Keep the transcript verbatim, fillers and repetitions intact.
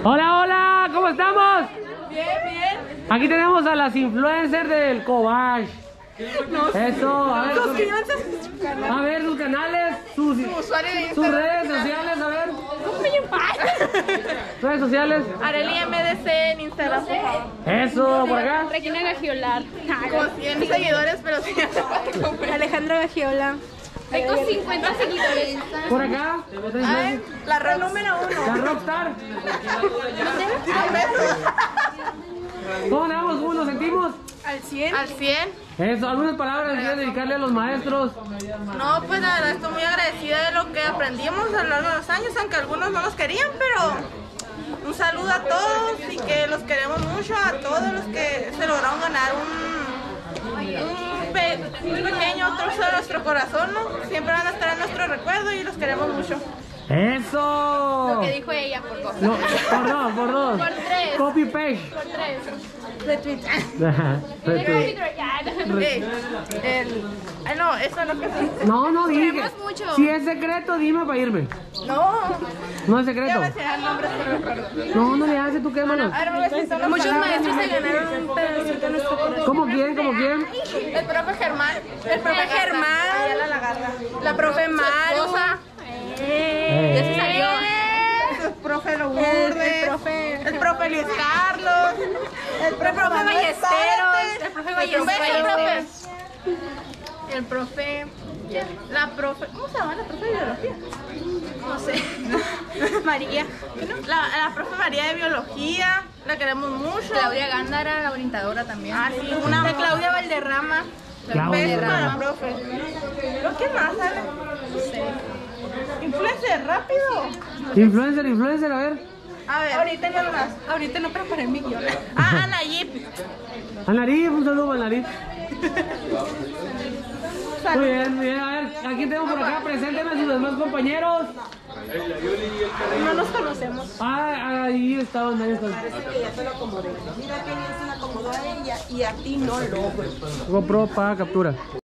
Hola, hola, ¿cómo estamos? Bien, bien. Aquí tenemos a las influencers del Cobach. No, Eso, a ver, suscríbanse a su canal. a ver sus canales, sus, Su usuario de sus Instagram. redes sociales, a ver, Déjame en paz. redes sociales. Areli M D C en Instagram, por favor. Eso, por acá. Regina Gagiolar. Con cien seguidores, pero sí hace falta. Alejandra Gagiola. Tengo cincuenta seguidores. Por acá. otra Ay, influencer. la red número uno. La Rockstar. ¿Cómo andamos? ¿Cómo nos sentimos? Al cien. Al cien. Eso, algunas palabras que quieren dedicarle a los maestros. No, pues la verdad estoy muy agradecida de lo que aprendimos a lo largo de los años, aunque algunos no nos querían, pero un saludo a todos y que los queremos mucho, a todos los que se lograron ganar un, un, pe, un pequeño trozo de nuestro corazón, ¿no? Siempre van a estar en nuestro recuerdo y los queremos mucho. Eso. Lo que dijo ella por dos. No, por dos, por dos. Por tres. Copy paste. Por tres. Retweet. Retweet. Eh, el, ay, no, eso no que No, no dije. Queremos mucho. Si es secreto, dime para irme. No, No es ya secreto. me sé el nombre, pero no recuerdo. No, no le haces, tú quémalo. A ver, me voy a decir las Muchos palabras. maestros se ganaron un pedacito de nuestro corazón. ¿Cómo quién? ¿Cómo quién? El profe Germán. El profe Germán. Ayala Lagarda. La profe Maru. Eh. Ya se salió. El profe Lourdes. El, el profe. El profe Luis Carlos. El profe, profe Ballesteros. El profe Ballesteros. El profe. La profe. ¿Cómo se llama la profe de biología? No sé. María. La, la profe María de biología. La queremos mucho. Claudia Gándara, la orientadora también. Ah, sí, una. De Claudia Valderrama. Claudia. Besos para la profe. ¿Pero qué más, Ale? No sé. Influencer, rápido. Influencer, influencer, a ver. A ver. Ahorita no más. Ahorita no preparé mi guión. Ah, Anayip. A nariz, un saludo para nariz. Muy bien, muy bien. A ver, aquí tenemos por acá. Preséntenme a sus demás compañeros. No nos conocemos. Ah, ahí estaban, ahí están. Parece que ya se lo acomodé. Mira que bien se lo acomodó a ella y a ti no logro. GoPro para captura.